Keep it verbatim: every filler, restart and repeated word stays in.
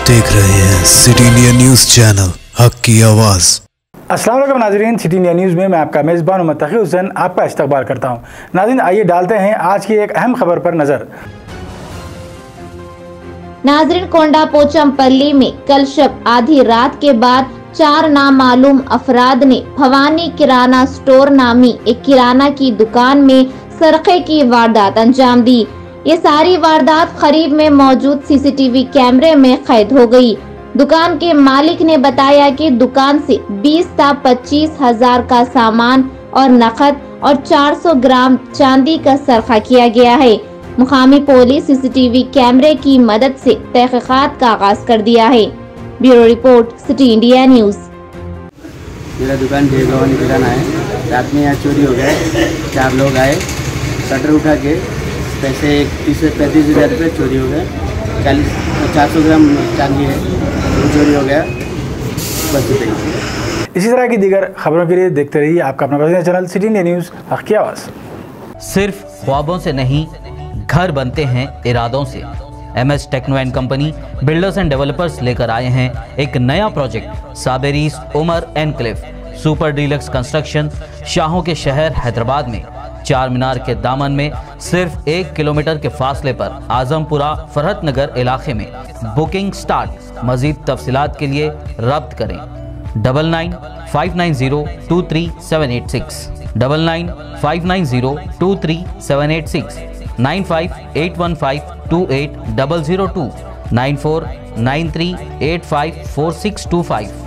आप देख रहे हैं सिटी इंडिया न्यूज चैनल, हक की आवाज़। अस्सलाम वालेकुम नाज़रीन, सिटी इंडिया न्यूज़ में मैं आपका मेज़बान मोहम्मद तकी हुसैन आपका इस्तकबाल करता हूं। नाज़रीन, आइए डालते हैं आज की एक अहम खबर पर नज़र। नाज़रीन, कोंडा पोचमपल्ली में कल शब आधी रात के बाद चार नामालूम अफराद ने भवानी किराना स्टोर नामी एक किराना की दुकान में सरक़े की वारदात अंजाम दी। ये सारी वारदात करीब में मौजूद सीसीटीवी कैमरे में कैद हो गई। दुकान के मालिक ने बताया कि दुकान से बीस ता पच्चीस हजार का सामान और नकद और चार सौ ग्राम चांदी का सरखा किया गया है। मुकामी पुलिस सीसीटीवी कैमरे की मदद से तहकीकात का आगाज कर दिया है। Bureau report, city India news. मेरा दुकान भवानी किराना है। रात में यहाँ चोरी हो गया। चार लोग आए, शटर उठा के पैसे तीस से पैंतीस हज़ार रुपये चोरी हो गए। चालीस चार सौ ग्राम चांदी है, वो चोरी हो गया। बस इतना। इसी तरह की दीगर खबरों के लिए देखते रहिए आपका अपना पसंदीदा चैनल सिटी इंडिया न्यूज़, हक की आवाज़। सिर्फ ख्वाबों से नहीं, घर बनते हैं इरादों से। M S techno and company builders and developers लेकर आए हैं एक नया प्रोजेक्ट, साबेरीज Umar enclave super deluxe construction, शाहों के शहर हैदराबाद में। चार मीनार के दामन में सिर्फ एक किलोमीटर के फासले पर आजमपुरा फरहत नगर इलाके में। Booking start. मजीद तफसीलात के लिए रब्त करें double nine five nine zero two three seven eight six double nine five nine zero two three seven eight six nine five eight one five two eight double zero two nine four nine three eight five four six two five.